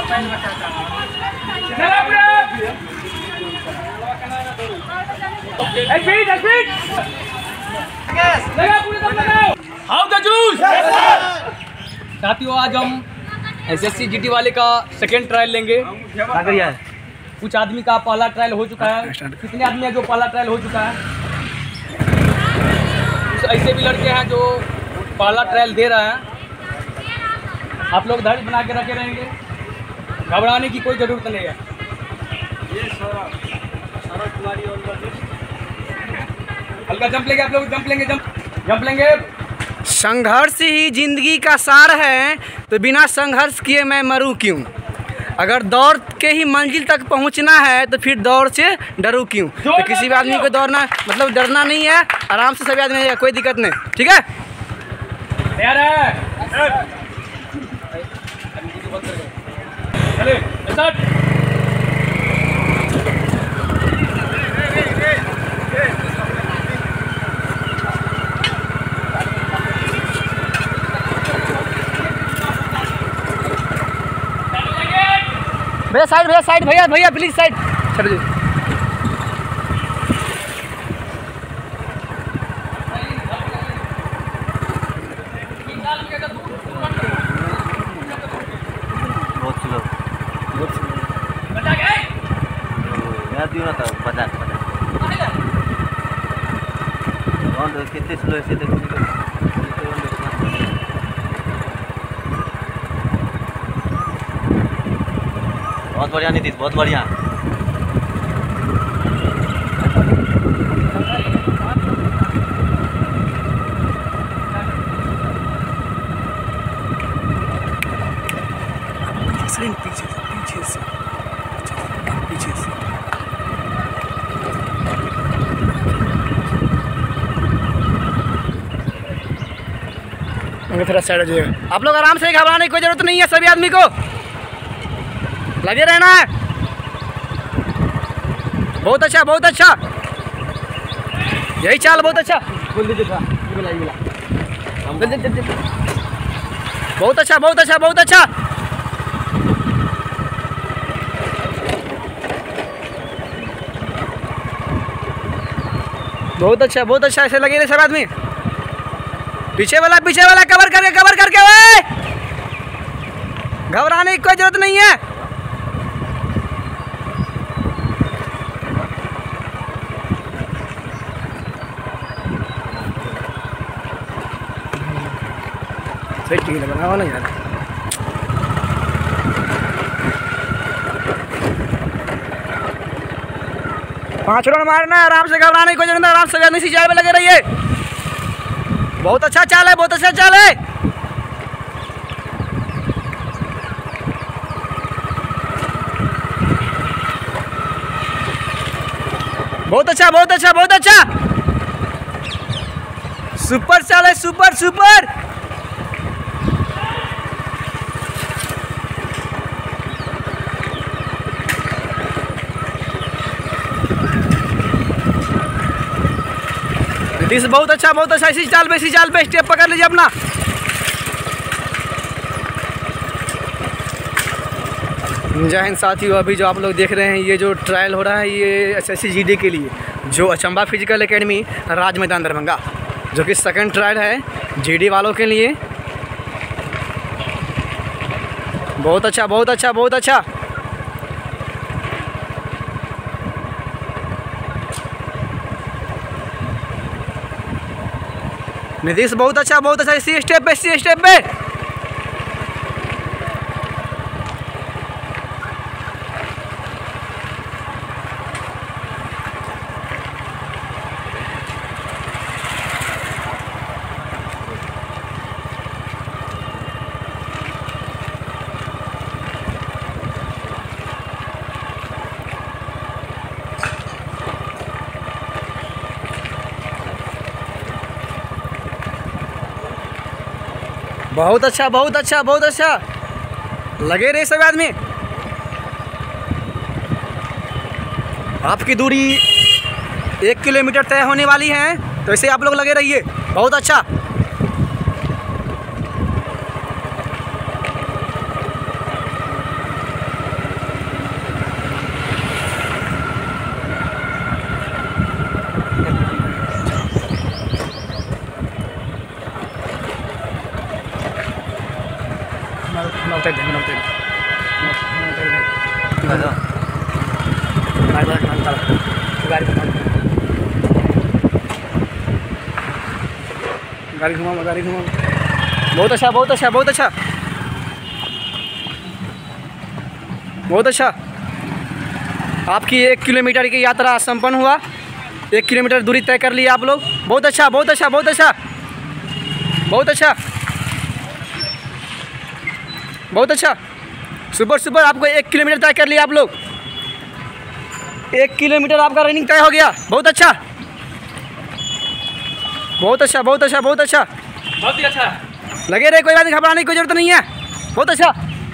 साथियों, आज हम SSC GD वाले का सेकेंड ट्रायल लेंगे। कुछ आदमी का पहला ट्रायल हो चुका है। कितने आदमी है जो पहला ट्रायल हो चुका है? कुछ ऐसे भी लड़के हैं जो पहला ट्रायल दे रहे हैं। आप लोग धैर्य बना के रखे रहेंगे, घबराने की कोई ज़रूरत नहीं है। हल्का जंप लेंगे आप लोग, जंप लेंगे। संघर्ष ही जिंदगी का सार है, तो बिना संघर्ष किए मैं मरूं क्यों। अगर दौड़ के ही मंजिल तक पहुंचना है तो फिर दौड़ से डरूं क्यों। तो किसी भी आदमी को दौड़ना मतलब डरना नहीं है, आराम से सभी आदमी रहेगा, कोई दिक्कत नहीं। ठीक है, तैयार है? चले स्टार्ट। भैया साइड भैया प्लीज साइड। चलो जी, बहुत स्लो कितने स्लो ऐसे बहुत बढ़िया नीतीश, बहुत बढ़िया। पीछे से थोड़ा साइड हो जाइएगा। आप लोग आराम से, घबराने की कोई जरूरत नहीं है, सभी आदमी को लगे रहना है। बहुत अच्छा, यही चाल, बहुत अच्छा। बहुत अच्छा। बहुत अच्छा। बहुत अच्छा ऐसे लगे रहे सब आदमी। पीछे वाला कवर करके ओए, घबराने की कोई जरूरत नहीं है। सही ठीक है, बनाओ ना यार। पांच रन मारना है, आराम से, घबराने की कोई जरूरत नहीं। आराम से आदमी सिंचाई में लगे रहिए। बहुत अच्छा चाल है, बहुत अच्छा। सुपर चाल है, सुपर। नीतीश बहुत अच्छा। इसी चाल पे स्टेप पकड़ लीजिए अपना। जय हिंद साथियों, अभी जो आप लोग देख रहे हैं ये जो ट्रायल हो रहा है ये SSC GD के लिए, जो अचंबा फिजिकल एकेडमी राज मैदान दरभंगा, जो कि सेकंड ट्रायल है GD वालों के लिए। बहुत अच्छा। नीतीश बहुत अच्छा। इसी स्टेप पे बहुत अच्छा। लगे रहे सब आदमी। आपकी दूरी 1 किलोमीटर तय होने वाली है, तो इसे आप लोग लगे रहिए। बहुत अच्छा। गाड़ी घुमा गाड़ी घुमा। बहुत अच्छा बहुत अच्छा बहुत अच्छा बहुत अच्छा। आपकी 1 किलोमीटर की यात्रा संपन्न हुआ। 1 किलोमीटर दूरी तय कर ली आप लोग। बहुत अच्छा बहुत अच्छा बहुत अच्छा बहुत अच्छा बहुत अच्छा। Super super. आपको 1 किलोमीटर तय कर लिया आप लोग। 1 किलोमीटर आपका रनिंग तय हो गया। बहुत अच्छा बहुत अच्छा बहुत अच्छा बहुत अच्छा बहुत ही अच्छा। लगे रहे, कोई बात नहीं, घबराने की कोई जरूरत नहीं है। बहुत अच्छा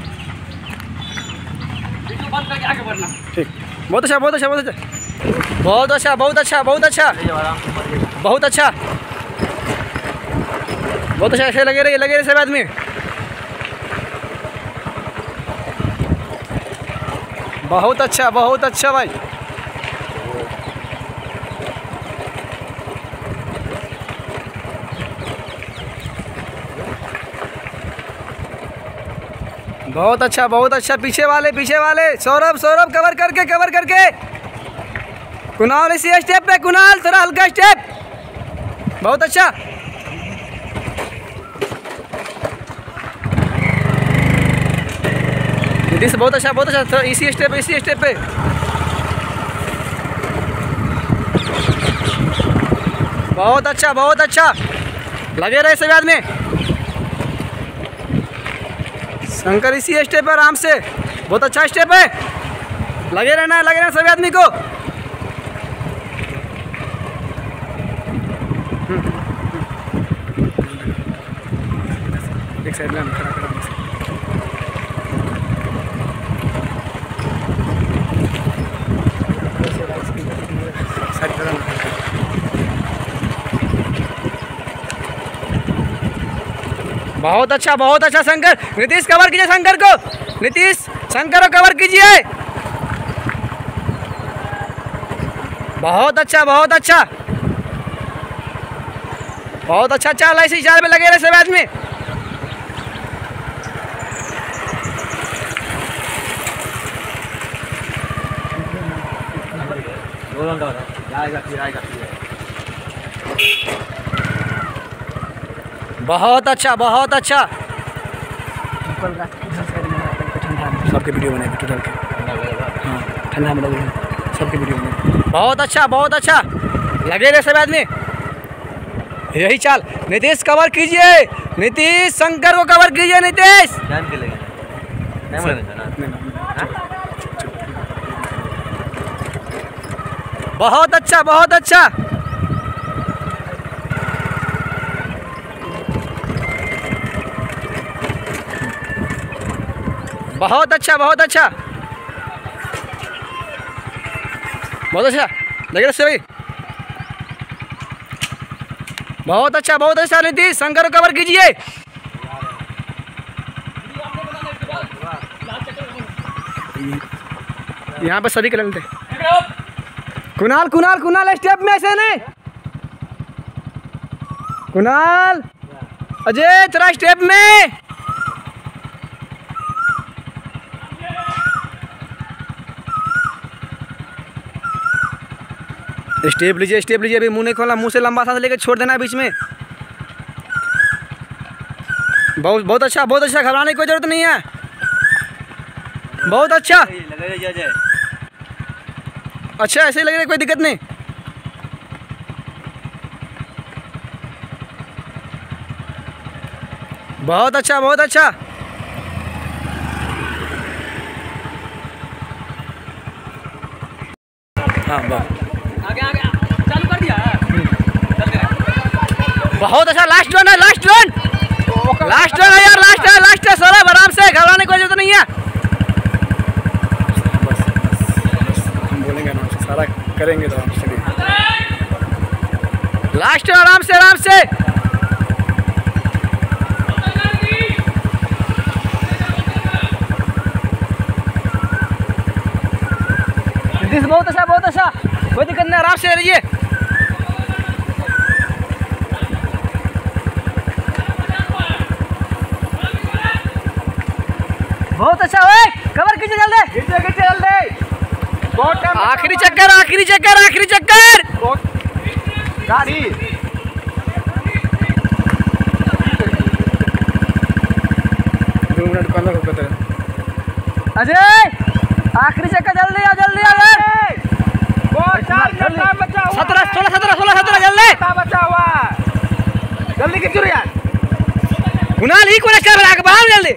वीडियो बंद करके आगे बढ़ना। ठीक। बहुत अच्छा बहुत अच्छा बहुत अच्छा बहुत अच्छा बहुत अच्छा बहुत अच्छा बहुत अच्छा बहुत अच्छा। ऐसे लगे रहे सब आदमी। बहुत अच्छा भाई। बहुत अच्छा। पीछे वाले सौरभ कवर करके। कुणाल इसी स्टेप पे, कुणाल थोड़ा हल्का स्टेप। बहुत अच्छा नीतीश, बहुत अच्छा थोड़ा इसी स्टेप पे। बहुत अच्छा लगे रहे सभी आदमी। शंकर इसी स्टेप पे आराम से। बहुत अच्छा स्टेप है। लगे रहना सभी आदमी को। एक साइड में खड़ा बहुत अच्छा शंकर। नीतीश कवर कीजिए शंकर को। नीतीश शंकर को कवर कीजिए। बहुत अच्छा चाल है। इसी चाल में लगे रहे सब आदमी। बहुत अच्छा सबके वीडियो बने टोटल के। हाँ ठंडा में लगे सबके वीडियो बने। बहुत अच्छा लगे रहे सब आदमी। यही चाल। नीतीश कवर कीजिए। नीतीश शंकर को कवर कीजिए। नीतीश बहुत अच्छा बहुत अच्छा लगे रहे सभी। बहुत अच्छा नीतीश शंकर को कवर कीजिए। यहाँ पे सभी के लेते। कुणाल स्टेप में ऐसे नहीं। कुणाल अजय तेरा स्टेप में। स्टेप लीजिए। अभी मुंह नहीं खोलना। मुंह से लंबा सांस लेकर छोड़ देना बीच में। बहुत अच्छा घबराने की कोई जरूरत नहीं है। बहुत अच्छा ऐसे ही लग रहा है, कोई दिक्कत नहीं। बहुत अच्छा हाँ आगे चालू कर दिया। बहुत अच्छा। लास्ट रन है यार। लास्ट है सौरभ। आराम से, घबराने की कोई जरूरत नहीं है। बस हम बोलेंगे आराम से, सारा करेंगे तो आराम से। लास्ट है, आराम से। बहुत अच्छा कोई दिक्कत नहीं। आराम से रहिए। बहुत अच्छा ओए, कवर कीजिए जल्दी। खींचे जल्दी। आखिरी चक्कर, आखिरी चक्कर, आखिरी चक्कर। गाड़ी 2 मिनट पहले हो गया। अजय आखिरी चक्कर, जल्दी आओ, जल्दी आओ यार। 17 16 17 16 17 जल्दी बचा हुआ, जल्दी खींचो यार। कुणाल ही को स्टार बना के बाहर जल्दी।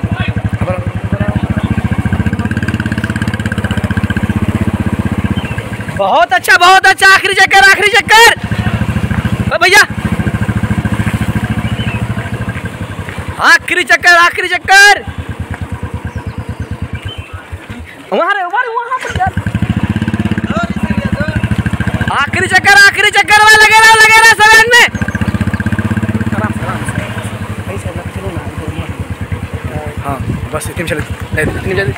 बहुत अच्छा, बहुत अच्छा। आखिरी चक्कर, आखिरी चक्कर। ओ भैया आखिरी चक्कर, आखिरी चक्कर। वहाँ रे, वहाँ पर यार। आखिरी चक्कर, आखिरी चक्कर में लगे रहा सवेन में। हाँ बस इतनी चले, इतनी जल्दी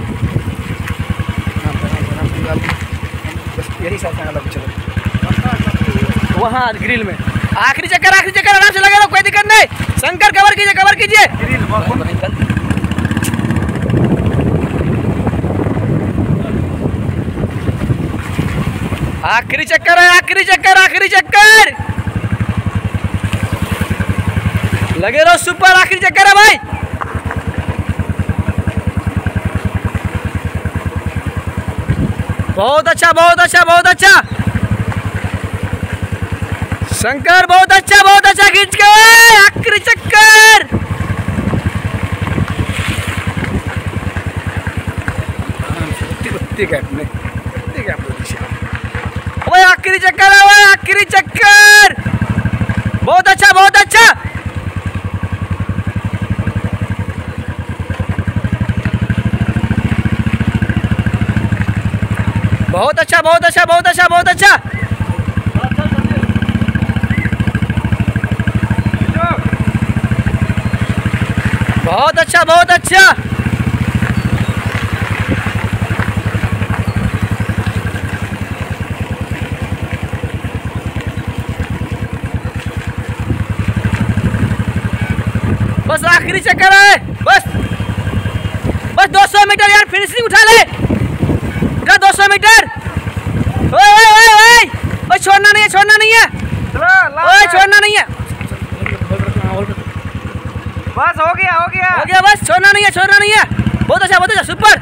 बस यही साथ चलो वहाँ ग्रिल में। आखिरी चक्कर, आखिरी चक्कर, आराम से लगे रहो, कोई दिक्कत नहीं। शंकर कवर कीजिए, कवर कीजिए। आखिरी चक्कर है, आखिरी चक्कर, आखिरी चक्कर। लगे रहो, सुपर आखिरी चक्कर है भाई। बहुत अच्छा, बहुत अच्छा, बहुत अच्छा। शंकर बहुत अच्छा, बहुत अच्छा। खींच के आखिरी चक्कर। भाई आखिरी चक्कर है भाई, आखिरी चक्कर। बहुत अच्छा, बहुत अच्छा। बहुत अच्छा, बहुत अच्छा, बहुत अच्छा, बहुत अच्छा। बहुत अच्छा, बहुत अच्छा। बस आखिरी चक्कर है, बस 200 मीटर यार, फिनिशिंग उठा ले। 200 मीटर। ओए छोड़ना नहीं है, छोड़ना नहीं है, ओए छोड़ना नहीं है। बस हो गया, हो गया, हो गया, बस छोड़ना नहीं है, छोड़ना नहीं है। बहुत अच्छा, बहुत अच्छा, सुपर।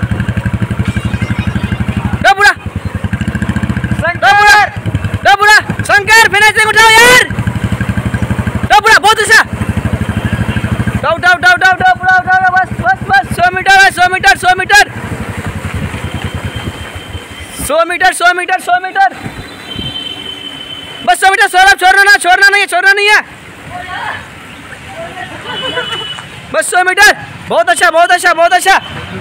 बुढ़ा शंकर फिनिशिंग उठाओ यार। बुढ़ा बहुत अच्छा। डाउ बस 100 मीटर है, 100 metre, 100 metre, 100 metre, 100 metre, 100 metre, बस 100 मीटर। छोड़ना नहीं है, छोड़ना नहीं है। बस 100 मीटर। बहुत अच्छा, बहुत अच्छा, बहुत अच्छा।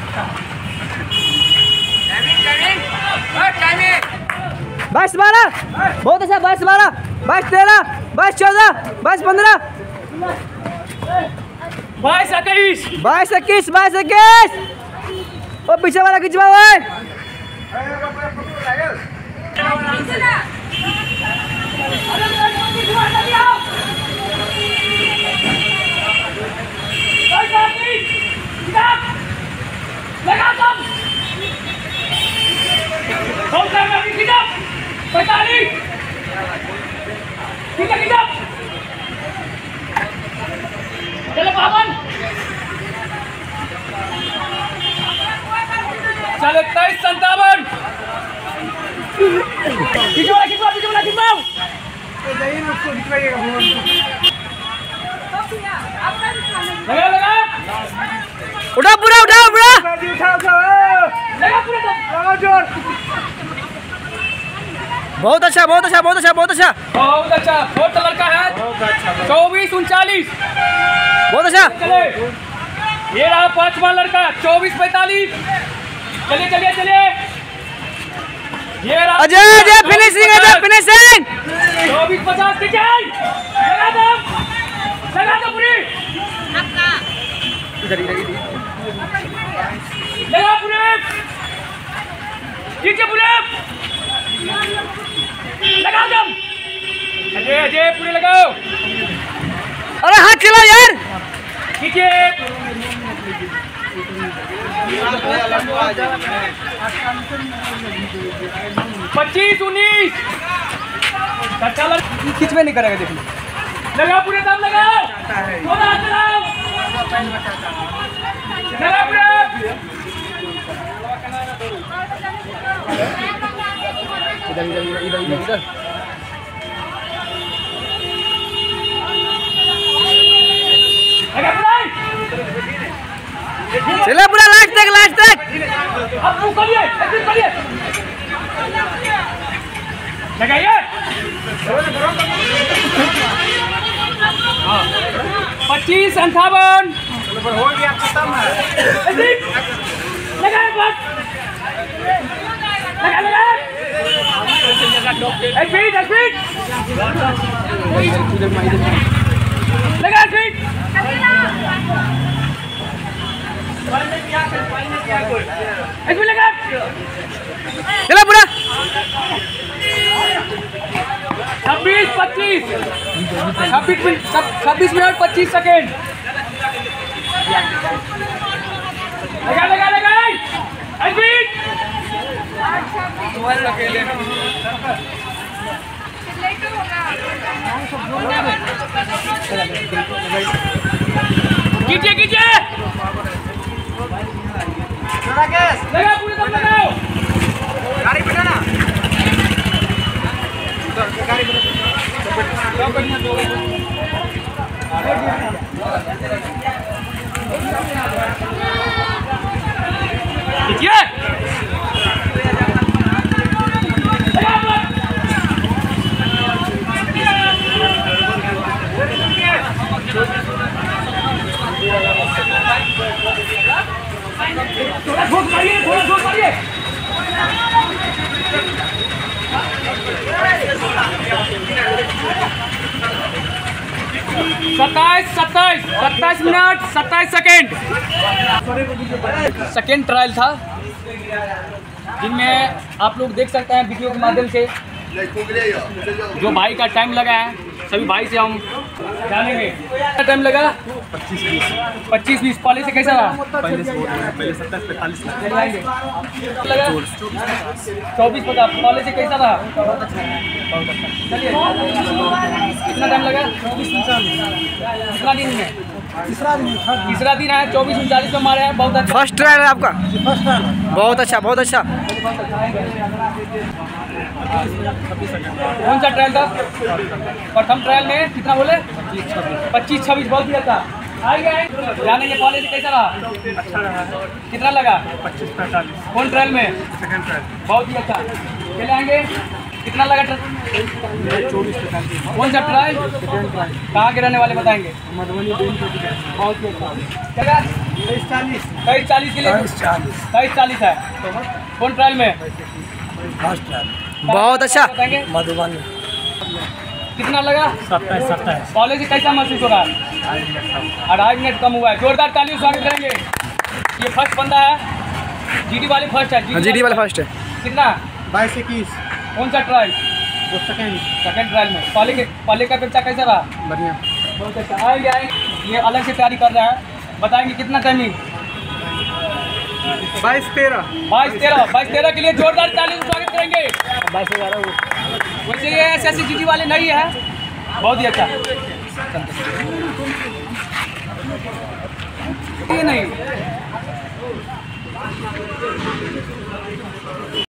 22 12, बहुत अच्छा। 22 12, 22 13, 22 14, 22 15, 22 21, 22 21, 22 21। ओ पीछे वाला खिंचवा ओए। चलो 23 57। उठा पूरा, उठा पूरा। बहुत अच्छा, बहुत अच्छा, बहुत अच्छा, बहुत अच्छा, बहुत अच्छा। फोर्थ लड़का है 24 39। बहुत अच्छा। चले, ये रहा 5वां लड़का 24 45। चलिए चलिए चलिए। ये रहा अजय, अजय फिनिशिंग, अजय फिनिशिंग। 24 50 की जाए। लगा दो पूरी। लगा पूरे, नीचे पूरे, लगाओ दम। अजय अजय पूरे लगाओ। अरे हाथ चलाओ यार। नीचे 25, 19 खींच में नहीं करेगा। देखिए लगा पूरे दम लगाओ, थोड़ा हाथ लगाओ, लगा पूरा। इधर इधर इधर इधर इधर चले पूरा लास्ट तक अब मुंह करिए, करिए लगाइए। 25, 58 हो गया, खत्म है। लगाए बस, लगा एक फीट लगा फीट लगा चला पूरा 26 मिनट 25 सेकेंड लगा कीजिए लगा पूरे दम लगाओ। गाड़ी बिठाना कीजिए। थोड़ा जोर मारिए 27 मिनट 27 सेकेंड सेकेंड ट्रायल था, जिनमें आप लोग देख सकते हैं वीडियो के माध्यम से जो भाई का टाइम लगा है। सभी भाई से हम जानेंगे क्या टाइम लगा। 25-20 पहले से कैसा रहा? पहले 27-45 लगा 24-50 पहले से कैसा रहा? चलिए कितना टाइम लगा? कितना दिन में? तीसरा दिन है। 24-39 में मारे हैं। बहुत अच्छा फर्स्ट ट्रायल है आपका। बहुत अच्छा कौन सा ट्रायल था? प्रथम ट्रायल में कितना बोले? 25-26 बहुत ही अच्छा। आएंगे जाने के पहले से कैसा रहा? अच्छा रहा। कितना लगा? 25-45 कौन ट्रायल में? सेकंड ट्रायल बहुत ही अच्छा। चले आएंगे कितना लगा? 24-45 कौन सा ट्रायल? कहाँ के रहने वाले बताएंगे? मधुबनी। बहुत ही अच्छा। 23-40 के लिए 23-40 है। कौन ट्रायल में? First trial. बहुत अच्छा। बताएंगे मधुबनी। कितना लगा? 27-27 पहले से कैसा महसूस हो रहा है? 2.5 मिनट कम हुआ है। जोरदार तालियों स्वागत करेंगे। ये फर्स्ट बंदा है, जीडी वाले फर्स्ट है। जीडी वाले फर्स्ट है। कितना? 22-21 कौन सा ट्रायल? सेकंड ट्रायल में पहले का अपेक्षा कैसा रहा? बढ़िया। बहुत अच्छा। आएंगे ये अलग से तैयारी कर रहा है, बताएंगे कितना टाइमिंग? 22-13 के लिए जोरदार तालियों से स्वागत करेंगे। 22-11 वैसे ये SSC GT वाले नहीं है। बहुत ही अच्छा। ये नहीं